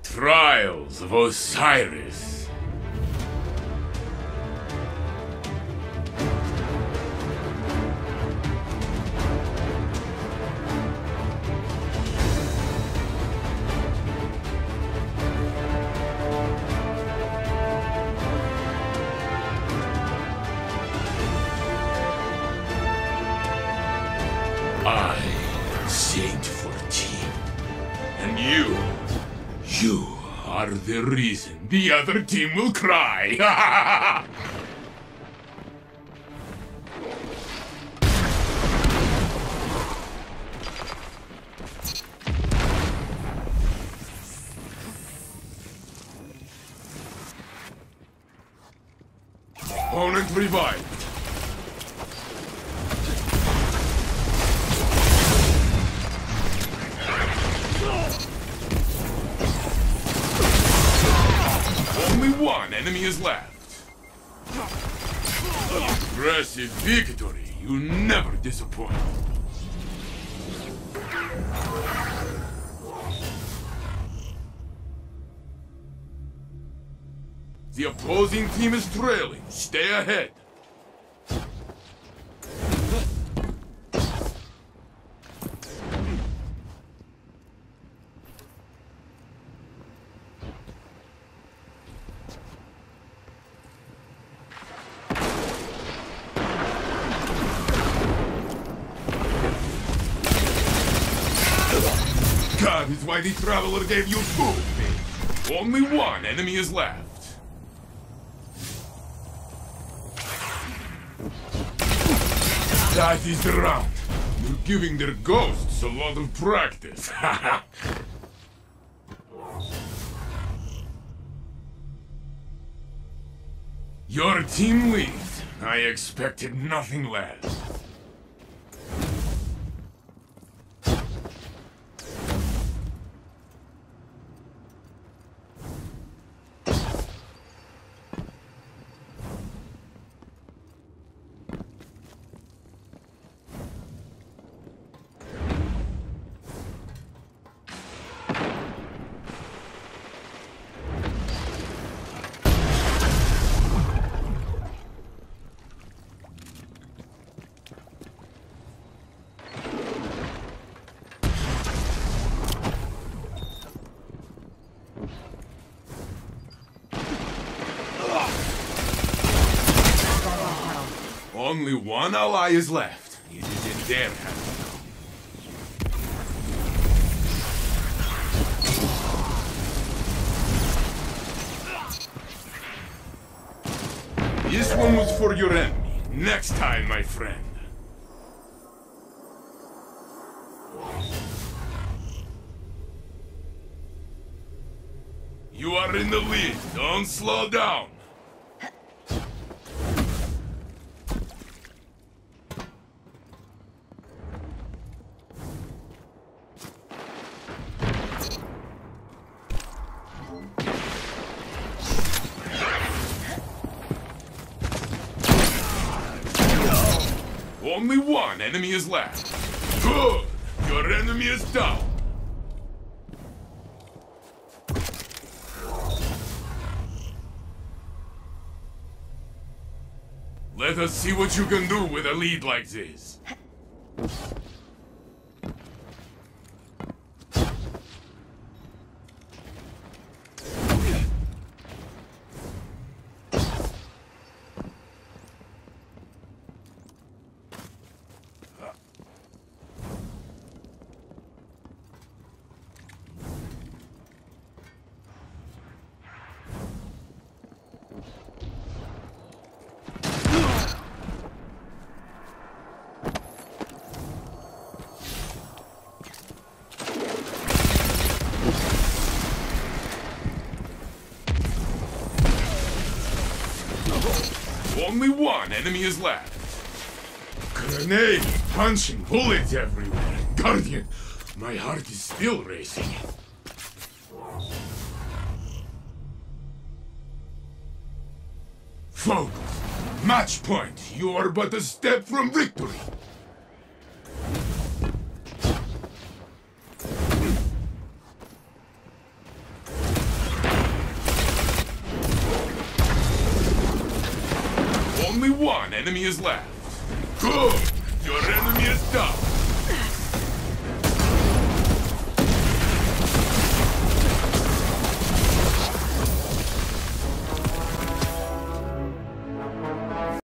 Trials of Osiris. I am Saint 14. And you are the reason the other team will cry. Opponent revived. Only one enemy is left. Impressive victory. You never disappoint. The opposing team is trailing. Stay ahead. God is why the Traveler gave you food. Only one enemy is left. That is the round. You're giving their ghosts a lot of practice. Your team leads. I expected nothing less. Only one ally is left. It is in their hands now. This one was for your enemy. Next time, my friend. You are in the lead. Don't slow down. Only one enemy is left. Good! Your enemy is down. Let us see what you can do with a lead like this. Only one enemy is left. Grenade, punching, bullets everywhere. Guardian, my heart is still racing. Focus. Match point. You are but a step from victory. Only one enemy is left. Good.